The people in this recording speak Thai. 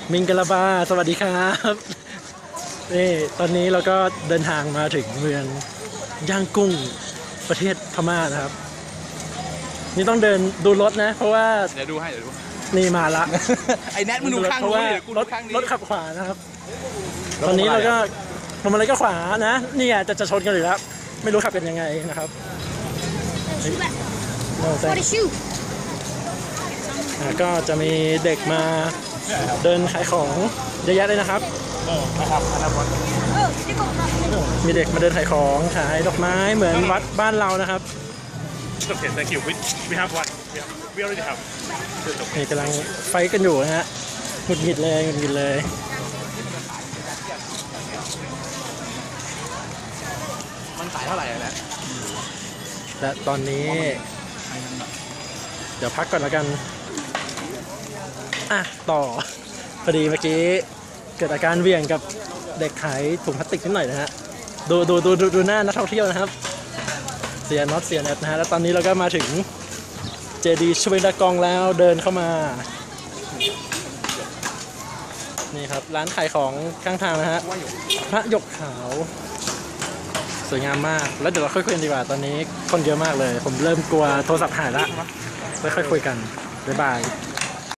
มิงกะลาบาสวัสดีครับนี่ตอนนี้เราก็เดินทางมาถึงเมืองย่างกุ้งประเทศพม่านะครับนี่ต้องเดินดูรถนะเพราะว่าเดี๋ยวดูให้นี่มาละไอ้แนทมึงดูข้างเพราะนู้นว่าเดี๋ยวกูรดูถข้างนี้รถขับขวานะครับตอนนี้เราก็ผมอะไรก็ขวานะนี่จะชนกันอยู่แล้วไม่รู้ขับเป็นยังไงนะครับก็จะมีเด็กมาเดินขายของเยอะแยะเลยนะครับมีเด็กมาเดินขายของขายดอกไม้เหมือนวัดบ้านเรานะครับ Okay, thank you. We have one. We already have. นี่กำลังไฟกันอยู่นะฮะหงุดหงิดเลยมันขายเท่าไหร่นะและตอนนี้เดี๋ยวพักก่อนแล้วกันต่อพอดีเมื่อกี้เกิดอาการเหวี่ยงกับเด็กขายถุงพลาสติกนิดหน่อยนะฮะดูหน้านักท่องเที่ยวนะครับเสียน็อตเสียแนทนะฮะแล้วตอนนี้เราก็มาถึงเจดีย์ชเวดากองแล้วเดินเข้ามานี่ครับร้านขายของข้างทางนะฮะพระหยกขาวสวยงามมากแล้วเดี๋ยวเราค่อยคุยกันดีกว่าตอนนี้คนเยอะมากเลยผมเริ่มกลัวโทรศัพท์หายละไว้ค่อยคุยกันบ๊ายบาย